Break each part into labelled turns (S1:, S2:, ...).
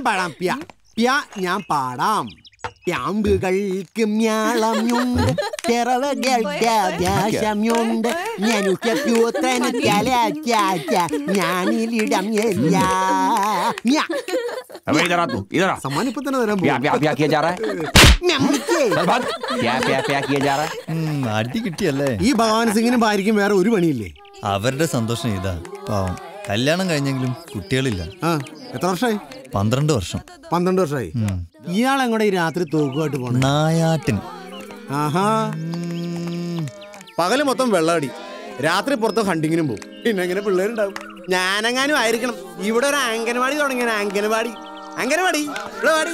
S1: പാടാം പ്യ പ്യ ഞാൻ പാടാം. പ്യാമ്പുകൾക്ക് മ്യാളമുണ്ട്, പിറവകൾക്ക് ആകാശമുണ്ട്, ഞാനുറ്റൂത്രന് ഞാനിലിടം
S2: अबे इधर आ तू, इधर आ।
S1: सम्मान इപ്പൊ തന്നെ തരാൻ
S2: प्या
S1: പോകും.
S2: प्या प्या किया जा रहा है। चल भाग। प्या प्या प्या किया जा रहा है।
S3: അടി കിട്ടിയല്ലേ?
S1: ഈ ഭഗവാൻ സിംഗിനും ഭാര്യയ്ക്കും വേറെ ഒരു പണിയില്ലേ?
S3: അവരുടെ സന്തോഷം ഇതാ. പാവം കല്യാണം കഴിഞ്ഞെങ്കിലും കുട്ടികളില്ല.
S1: ആ എത്ര വർഷമായി?
S3: 12 വർഷം.
S1: 12 വർഷമായി. ഇയാളെങ്ങോടെ ഈ രാത്രി തോക്കുമായിട്ട് പോണ?
S3: നായാട്ടിന്.
S1: ആഹാ. പകല് മൊത്തം വെള്ളമടി, രാത്രി പുറത്ത് ഹണ്ടിങ്ങിനും പോകും. പിന്നെ എങ്ങനെ പിള്ളേരുണ്ടാവും? ഞാനെങ്ങാനും ആയിരിക്കണം. ഇവിടെ ഒരു അംഗനവാടി തുടങ്ങിയ അംഗനവാടി അംഗനവാടി വാടി.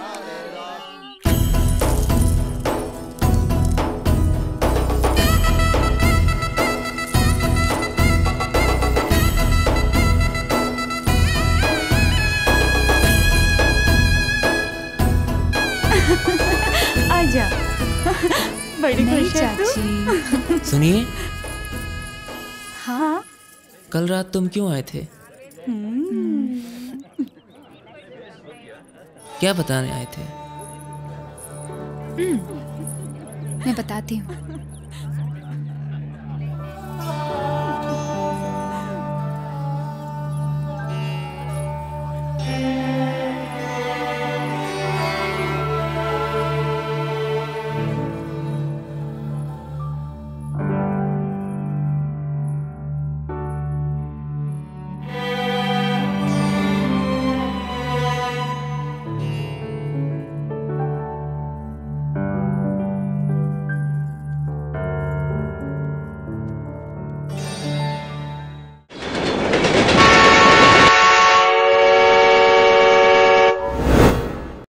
S4: आजा। बड़ी खुश है तू।
S5: सुनिए।
S4: हाँ
S5: कल रात तुम क्यों आए थे? क्या बताने आए थे?
S6: मैं बताती हूँ।